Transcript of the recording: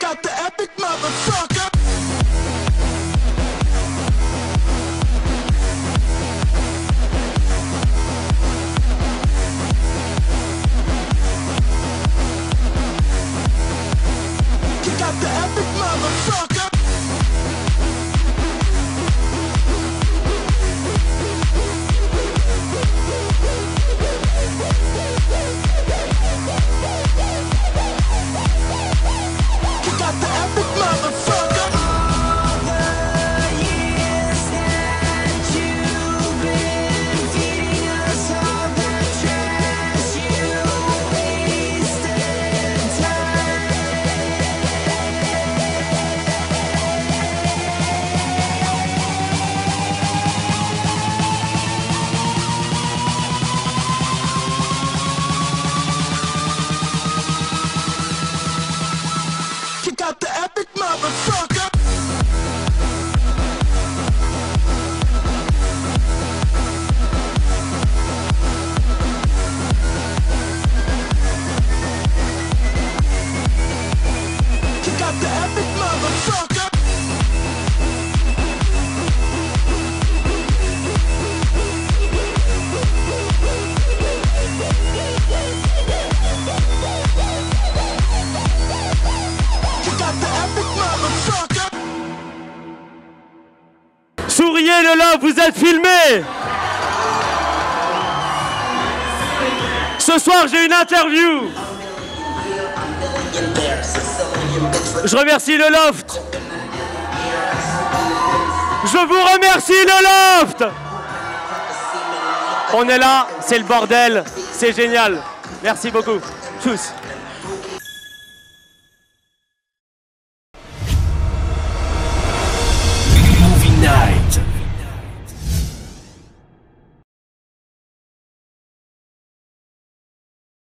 got the epic motherfucker. You got the epic motherfucker. You got the epic motherfucker. All the years that you've been feeding us all the trash you wasted time. You got the epic motherfucker. You got the epic motherfucker. You got the epic motherfucker. Souriez le love, vous êtes filmés. Ce soir j'ai une interview. Je remercie le Loft. Je vous remercie le Loft. On est là, c'est le bordel, c'est génial. Merci beaucoup, tous.